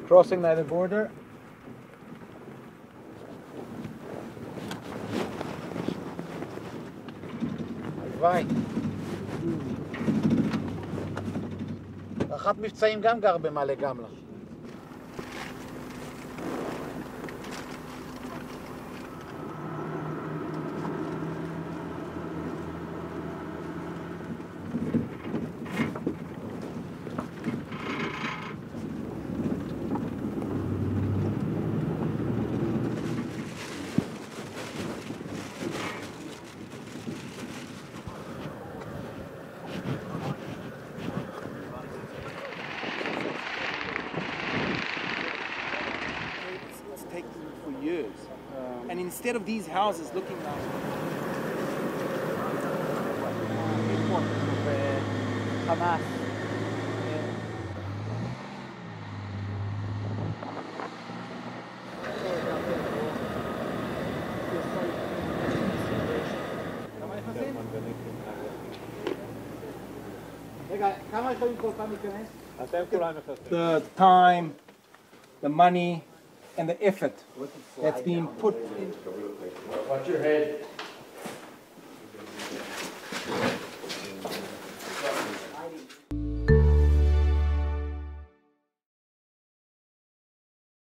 crossing the border. הלוואי. רח"ט מבצעים גם גר במעלה גמלא. Years. And instead of these houses looking like Hamas. the time, the money, and the effort that's being put in. Watch your head.